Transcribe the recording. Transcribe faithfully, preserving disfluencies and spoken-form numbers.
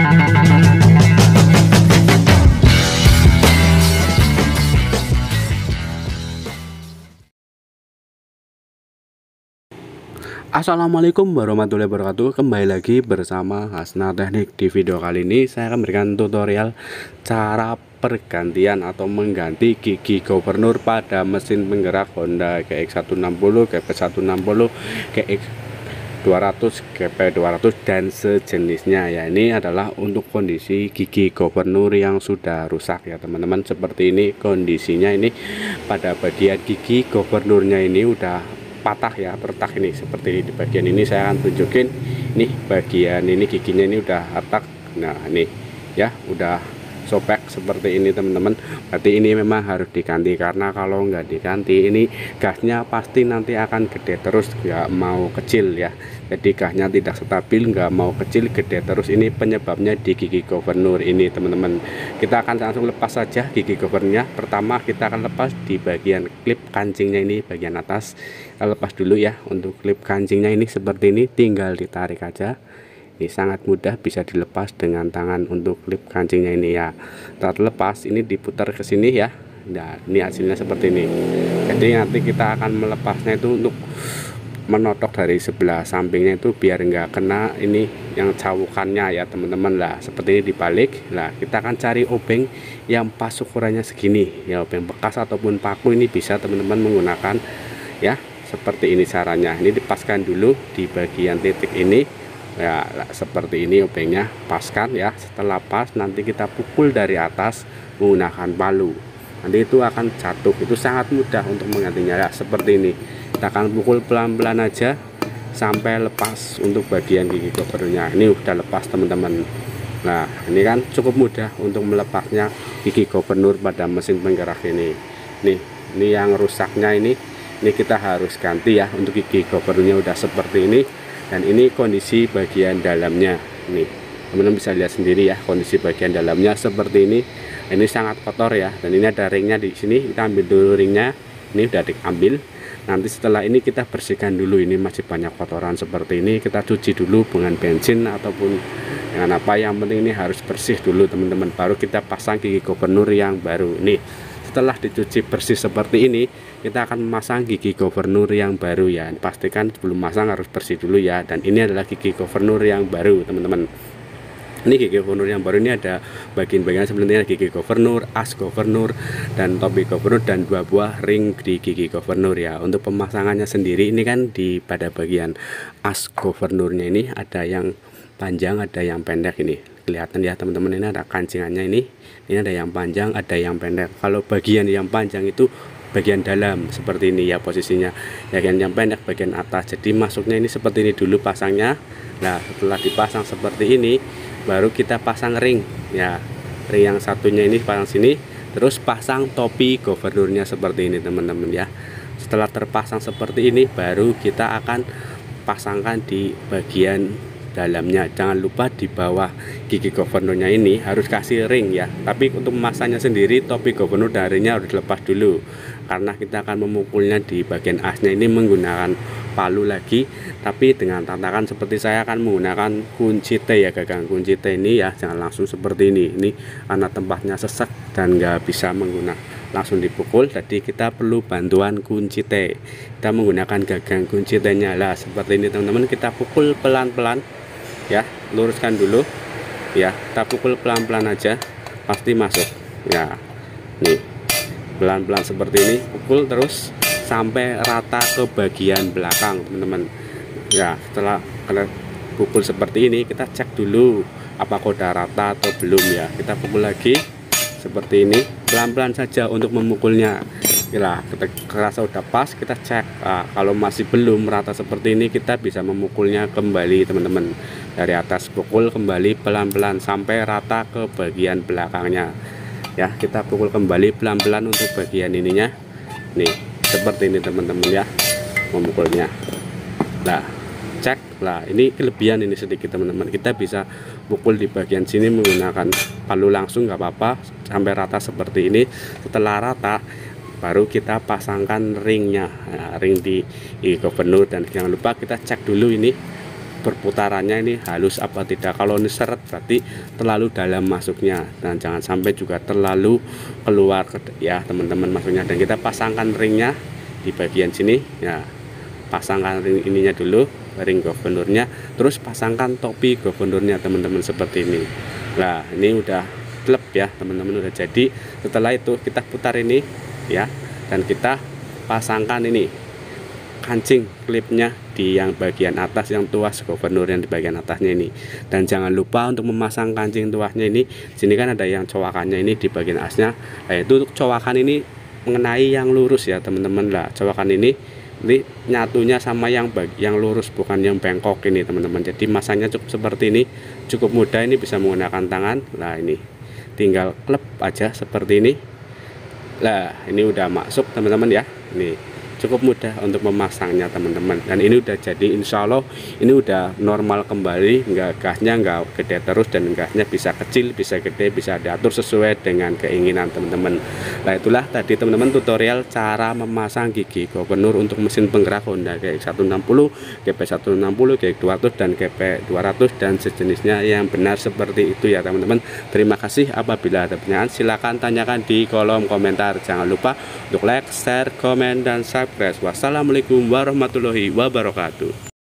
Assalamualaikum warahmatullahi wabarakatuh. Kembali lagi bersama Hasna Teknik. Di video kali ini saya akan memberikan tutorial cara pergantian atau mengganti gigi governor pada mesin penggerak Honda G X seratus enam puluh, G P seratus enam puluh, G X dua ratus, G P dua ratus dan sejenisnya ya. Ini adalah untuk kondisi gigi governor yang sudah rusak ya teman-teman. Seperti ini kondisinya, ini pada bagian gigi governurnya ini udah patah ya, retak ini. Seperti ini, di bagian ini saya akan tunjukin nih, bagian ini giginya ini udah retak. Nah ini ya udah sobek seperti ini teman-teman. Berarti ini memang harus diganti, karena kalau nggak diganti ini gasnya pasti nanti akan gede terus, nggak mau kecil ya. Jadi gasnya tidak stabil, nggak mau kecil, gede terus. Ini penyebabnya di gigi governor ini teman-teman. Kita akan langsung lepas saja gigi governornya. Pertama kita akan lepas di bagian klip kancingnya ini, bagian atas. Kita lepas dulu ya. Untuk klip kancingnya ini seperti ini, tinggal ditarik aja. Ini sangat mudah, bisa dilepas dengan tangan untuk klip kancingnya ini ya. Setelah lepas ini diputar ke sini ya. Nah ini hasilnya seperti ini. Jadi nanti kita akan melepasnya itu untuk menotok dari sebelah sampingnya itu biar nggak kena ini yang cawukannya ya teman-teman lah. Seperti ini dibalik. Nah kita akan cari obeng yang pas ukurannya segini ya, obeng bekas ataupun paku ini bisa teman-teman menggunakan ya. Seperti ini caranya. Ini dipaskan dulu di bagian titik ini ya, seperti ini obengnya, paskan ya. Setelah pas nanti kita pukul dari atas menggunakan palu, nanti itu akan jatuh. Itu sangat mudah untuk menggantinya ya, seperti ini. Kita akan pukul pelan-pelan aja sampai lepas untuk bagian gigi governornya. Ini udah lepas teman-teman. Nah ini kan cukup mudah untuk melepasnya gigi governor pada mesin penggerak ini. Nih ini yang rusaknya ini, ini kita harus ganti ya. Untuk gigi governornya udah seperti ini, dan ini kondisi bagian dalamnya. Nih teman-teman bisa lihat sendiri ya, kondisi bagian dalamnya seperti ini. Ini sangat kotor ya, dan ini ada ringnya di sini. Kita ambil dulu ringnya, ini udah diambil. Nanti setelah ini kita bersihkan dulu, ini masih banyak kotoran seperti ini. Kita cuci dulu dengan bensin ataupun dengan apa, yang penting ini harus bersih dulu teman-teman, baru kita pasang gigi governor yang baru. Nih setelah dicuci bersih seperti ini, kita akan memasang gigi governor yang baru ya. Pastikan sebelum masang harus bersih dulu ya. Dan ini adalah gigi governor yang baru teman-teman. Ini gigi governor yang baru, ini ada bagian-bagian sebenarnya, gigi governor, as governor, dan topi governor, dan dua buah ring di gigi governor ya. Untuk pemasangannya sendiri ini kan di pada bagian as governornya ini ada yang panjang, ada yang pendek. Ini kelihatan ya teman-teman, ini ada kancingannya ini. Ini ada yang panjang, ada yang pendek. Kalau bagian yang panjang itu bagian dalam seperti ini ya posisinya. Bagian yang pendek bagian atas. Jadi masuknya ini seperti ini dulu pasangnya. Nah setelah dipasang seperti ini, baru kita pasang ring ya. Ring yang satunya ini pasang sini, terus pasang topi governornya seperti ini teman-teman ya. Setelah terpasang seperti ini, baru kita akan pasangkan di bagian dalamnya. Jangan lupa di bawah gigi governornya ini harus kasih ring ya. Tapi untuk memasangnya sendiri, topi governor dan ringnya harus dilepas dulu, karena kita akan memukulnya di bagian asnya ini menggunakan palu lagi, tapi dengan tantangan seperti saya akan menggunakan kunci T ya, gagang kunci T ini ya. Jangan langsung seperti ini, ini karena tempatnya sesek dan nggak bisa menggunakan langsung dipukul, jadi kita perlu bantuan kunci T. Kita menggunakan gagang kunci T nya lah seperti ini teman-teman. Kita pukul pelan-pelan ya, luruskan dulu ya, kita pukul pelan-pelan aja pasti masuk ya. Nih pelan-pelan seperti ini, pukul terus sampai rata ke bagian belakang teman-teman ya. Setelah kalian pukul seperti ini, kita cek dulu apakah udah rata atau belum ya. Kita pukul lagi seperti ini, pelan-pelan saja untuk memukulnya ya. Kita kerasa udah pas, kita cek. Nah, kalau masih belum rata seperti ini, kita bisa memukulnya kembali teman-teman. Dari atas pukul kembali pelan-pelan sampai rata ke bagian belakangnya ya. Kita pukul kembali pelan-pelan untuk bagian ininya. Nih seperti ini teman-teman ya, memukulnya. Nah cek lah, ini kelebihan ini sedikit teman-teman. Kita bisa pukul di bagian sini menggunakan palu langsung nggak apa-apa sampai rata seperti ini. Setelah rata baru kita pasangkan ringnya. Nah, ring di, di governor, dan jangan lupa kita cek dulu ini berputarannya ini halus apa tidak. Kalau ini seret berarti terlalu dalam masuknya, dan jangan sampai juga terlalu keluar ya teman-teman masuknya. Dan kita pasangkan ringnya di bagian sini ya, pasangkan ring ininya dulu, ring governurnya, terus pasangkan topi governurnya teman-teman seperti ini. Nah ini udah klep ya teman-teman, udah jadi. Setelah itu kita putar ini ya, dan kita pasangkan ini kancing klipnya di yang bagian atas, yang tuas governor yang di bagian atasnya ini. Dan jangan lupa untuk memasang kancing tuasnya ini. Sini kan ada yang cowakannya ini di bagian asnya. Nah itu cowakan ini mengenai yang lurus ya teman-teman. Lah cowakan ini ini nyatunya sama yang bag, yang lurus, bukan yang bengkok ini teman-teman. Jadi masangnya cukup seperti ini, cukup mudah, ini bisa menggunakan tangan. Nah ini tinggal klep aja seperti ini. Lah ini udah masuk teman-teman ya. Ini cukup mudah untuk memasangnya teman-teman, dan ini udah jadi. Insya Allah ini udah normal kembali, nggak gasnya nggak gede terus, dan gasnya bisa kecil bisa gede, bisa diatur sesuai dengan keinginan teman-teman. Nah itulah tadi teman-teman tutorial cara memasang gigi governor untuk mesin penggerak Honda G X seratus enam puluh, G P seratus enam puluh, G X dua ratus, dan G P dua ratus dan sejenisnya yang benar seperti itu ya teman-teman. Terima kasih. Apabila ada pertanyaan silahkan tanyakan di kolom komentar. Jangan lupa untuk like, share, komen, dan subscribe. Wassalamualaikum warahmatullahi wabarakatuh.